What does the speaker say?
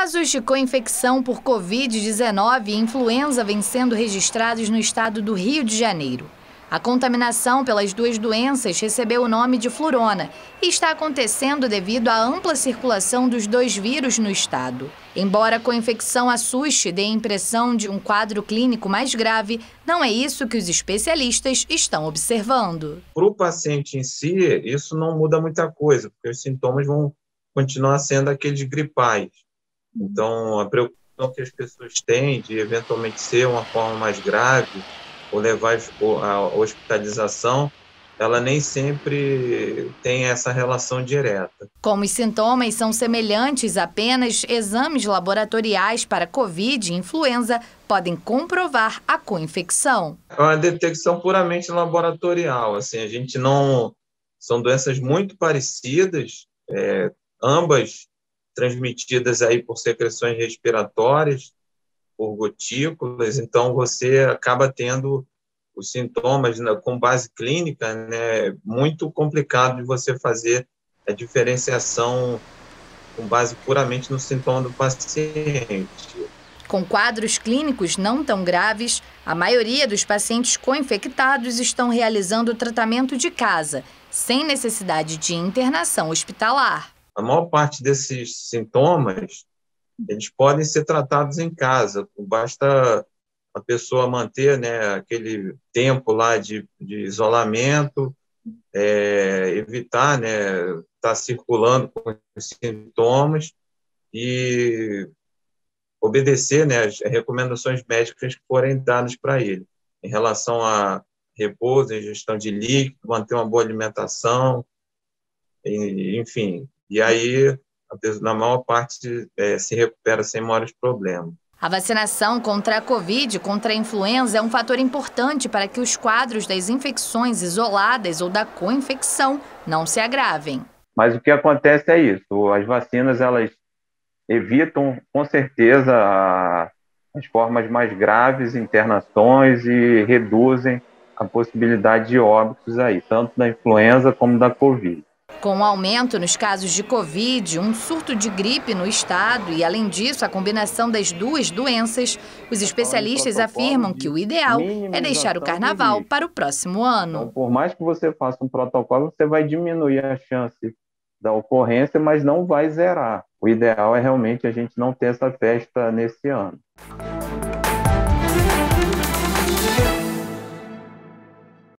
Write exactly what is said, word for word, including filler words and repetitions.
Casos de co-infecção por covid dezenove e influenza vêm sendo registrados no estado do Rio de Janeiro. A contaminação pelas duas doenças recebeu o nome de florona e está acontecendo devido à ampla circulação dos dois vírus no estado. Embora a co-infecção assuste e dê a impressão de um quadro clínico mais grave, não é isso que os especialistas estão observando. Para o paciente em si, isso não muda muita coisa, porque os sintomas vão continuar sendo aqueles gripais. Então, a preocupação que as pessoas têm de eventualmente ser uma forma mais grave ou levar a hospitalização, ela nem sempre tem essa relação direta. Como os sintomas são semelhantes, apenas exames laboratoriais para Covid e influenza podem comprovar a co-infecção. É uma detecção puramente laboratorial. Assim, a gente não... São doenças muito parecidas, é, ambas transmitidas aí por secreções respiratórias, por gotículas, então você acaba tendo os sintomas, né, com base clínica, né, muito complicado de você fazer a diferenciação com base puramente no sintoma do paciente. Com quadros clínicos não tão graves, a maioria dos pacientes co-infectados estão realizando o tratamento de casa, sem necessidade de internação hospitalar. A maior parte desses sintomas, eles podem ser tratados em casa, basta a pessoa manter, né, aquele tempo lá de, de isolamento, é, evitar, né, estar circulando com os sintomas e obedecer, né, as recomendações médicas que forem dadas para ele, em relação a repouso, ingestão de líquido, manter uma boa alimentação, e, enfim, e aí, na maior parte, é, se recupera sem maiores problemas. A vacinação contra a Covid e contra a influenza é um fator importante para que os quadros das infecções isoladas ou da co-infecção não se agravem. Mas o que acontece é isso, as vacinas, elas evitam, com certeza, a, as formas mais graves, internações, e reduzem a possibilidade de óbitos aí, tanto da influenza como da Covid. Com o aumento nos casos de Covid, um surto de gripe no estado e, além disso, a combinação das duas doenças, os especialistas afirmam que o ideal é deixar o carnaval para o próximo ano. Então, por mais que você faça um protocolo, você vai diminuir a chance da ocorrência, mas não vai zerar. O ideal é realmente a gente não ter essa festa nesse ano.